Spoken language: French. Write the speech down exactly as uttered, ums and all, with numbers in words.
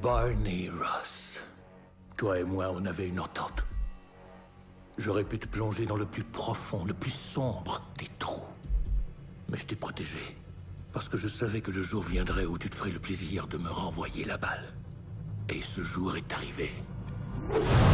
Barney Ross, toi et moi, on avait une entente. J'aurais pu te plonger dans le plus profond, le plus sombre des trous. Mais je t'ai protégé, parce que je savais que le jour viendrait où tu te ferais le plaisir de me renvoyer la balle. Et ce jour est arrivé.